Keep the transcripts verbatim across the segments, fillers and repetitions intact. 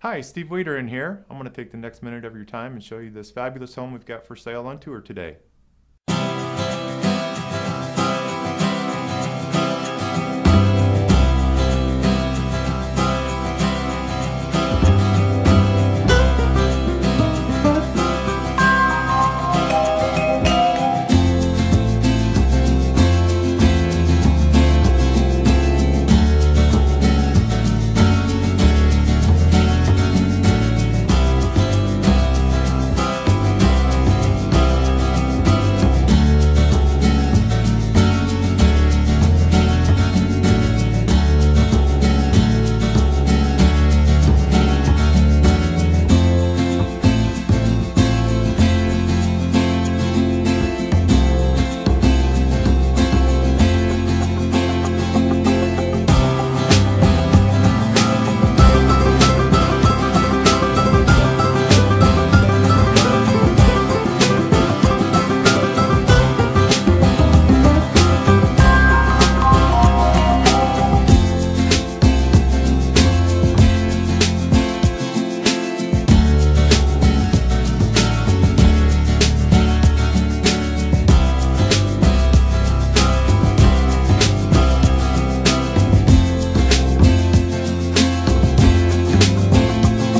Hi, Steve Wiederin here. I'm going to take the next minute of your time and show you this fabulous home we've got for sale on tour today.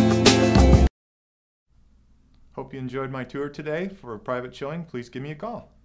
Hope you enjoyed my tour today. For a private showing, please give me a call.